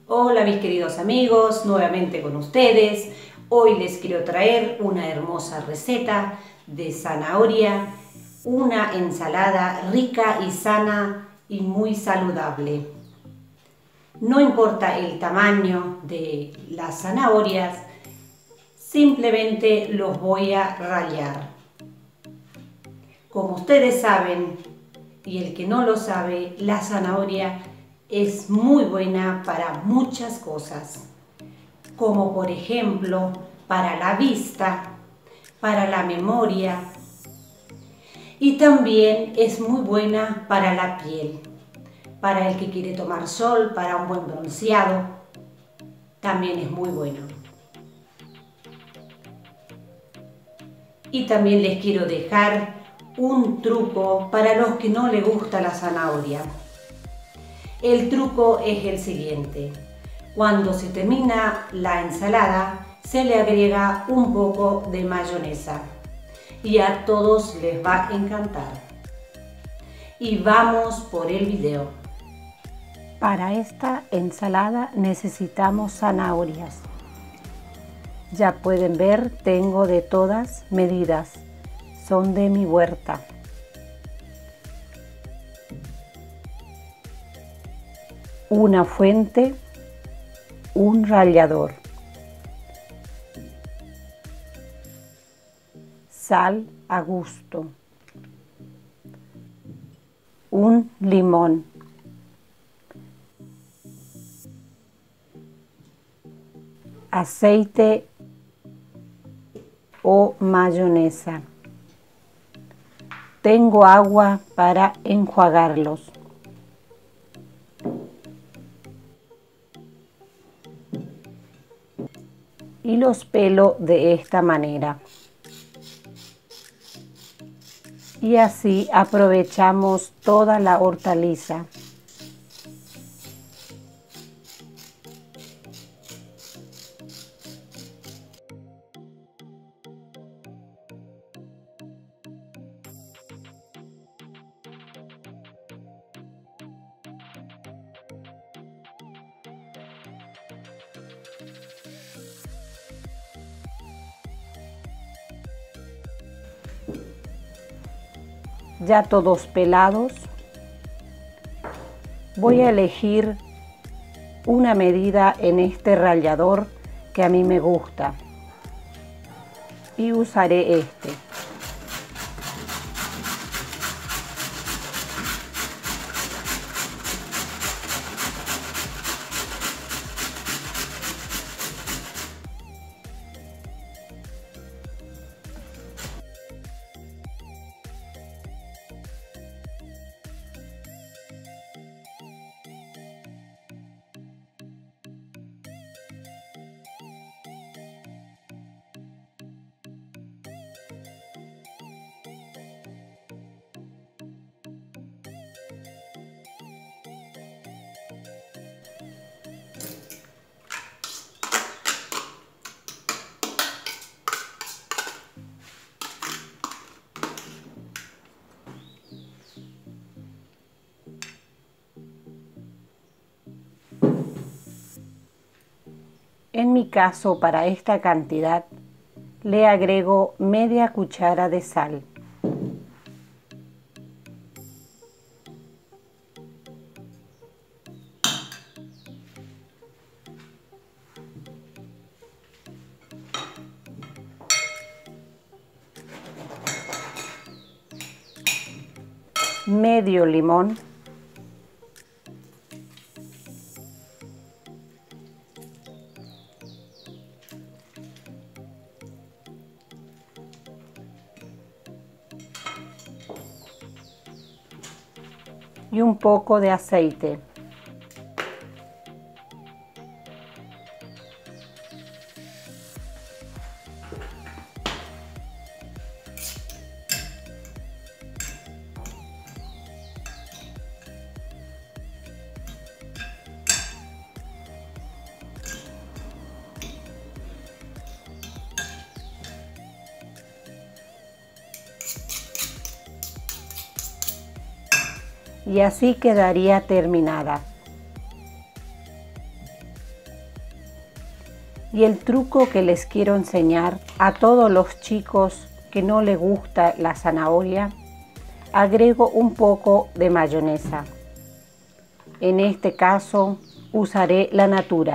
Hola mis queridos amigos, nuevamente con ustedes. Hoy les quiero traer una hermosa receta de zanahoria, una ensalada rica y sana y muy saludable. No importa el tamaño de las zanahorias, simplemente los voy a rallar. Como ustedes saben, y el que no lo sabe, la zanahoria es muy buena para muchas cosas, como por ejemplo para la vista, para la memoria y también es muy buena para la piel, para el que quiere tomar sol, para un buen bronceado, también es muy bueno. Y también les quiero dejar un truco para los que no les gusta la zanahoria. El truco es el siguiente: cuando se termina la ensalada, se le agrega un poco de mayonesa y a todos les va a encantar. Y vamos por el video. Para esta ensalada necesitamos zanahorias. Ya pueden ver, tengo de todas medidas, son de mi huerta. Una fuente, un rallador, sal a gusto, un limón, aceite o mayonesa. Tengo agua para enjuagarlos. Y los pelo de esta manera. Y así aprovechamos toda la hortaliza. Ya todos pelados, voy a elegir una medida en este rallador que a mí me gusta y usaré este. En mi caso, para esta cantidad, le agrego media cuchara de sal. Medio limón. Y un poco de aceite. Y así quedaría terminada. Y el truco que les quiero enseñar a todos los chicos que no les gusta la zanahoria, agrego un poco de mayonesa. En este caso usaré la Natura.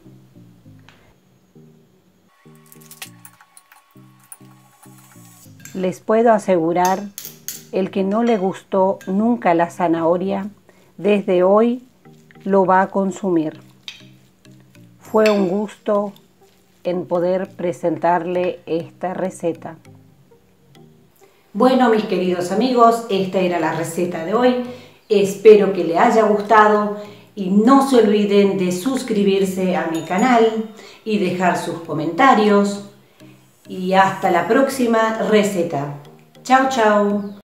Les puedo asegurar, el que no le gustó nunca la zanahoria, desde hoy lo va a consumir. Fue un gusto en poder presentarle esta receta. Bueno, mis queridos amigos, esta era la receta de hoy. Espero que les haya gustado y no se olviden de suscribirse a mi canal y dejar sus comentarios. Y hasta la próxima receta. Chau, chau.